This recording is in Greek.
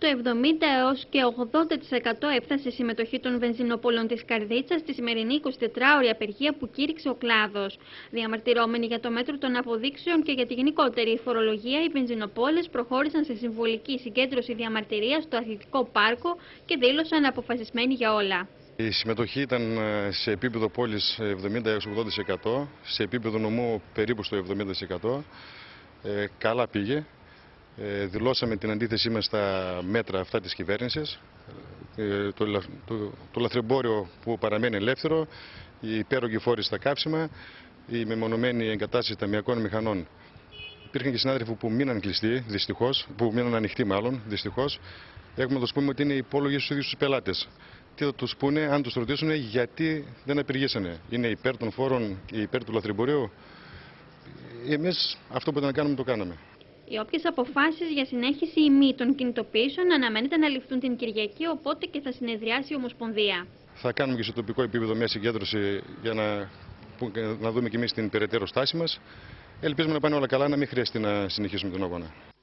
Το 70 έως και 80% έφτασε η συμμετοχή των βενζινοπόλων της Καρδίτσας στη σημερινή 24ωρη απεργία που κήρυξε ο κλάδος. Διαμαρτυρόμενοι για το μέτρο των αποδείξεων και για τη γενικότερη φορολογία, οι βενζινοπόλες προχώρησαν σε συμβολική συγκέντρωση διαμαρτυρίας στο Αθλητικό Πάρκο και δήλωσαν αποφασισμένοι για όλα. Η συμμετοχή ήταν σε επίπεδο πόλης 70 έως 80%, σε επίπεδο νομού περίπου στο 70%. Καλά πήγε. Δηλώσαμε την αντίθεσή μας στα μέτρα αυτά της κυβέρνησης, το λαθρεμπόριο που παραμένει ελεύθερο, οι υπέρογγοι φόροι στα καύσιμα, η μεμονωμένη εγκατάσταση ταμειακών μηχανών. Υπήρχαν και συνάδελφοι που μείναν κλειστοί, δυστυχώς, που μείναν ανοιχτοί μάλλον, δυστυχώς. Έχουμε να τους πούμε ότι είναι υπόλογοι στους ίδιους τους πελάτες. Τι θα τους πούνε αν τους ρωτήσουν γιατί δεν απεργήσανε. Είναι υπέρ των φόρων ή υπέρ του λαθρεμπορίου. Εμείς αυτό που ήταν να κάνουμε το κάναμε. Οι όποιες αποφάσεις για συνέχιση ή μη των κινητοποιήσεων αναμένεται να ληφθούν την Κυριακή, οπότε και θα συνεδριάσει η Ομοσπονδία. Θα κάνουμε και στο τοπικό επίπεδο μια συγκέντρωση για να δούμε και εμείς την περαιτέρω στάση μας. Ελπίζουμε να πάνε όλα καλά, να μην χρειαστεί να συνεχίσουμε τον αγώνα.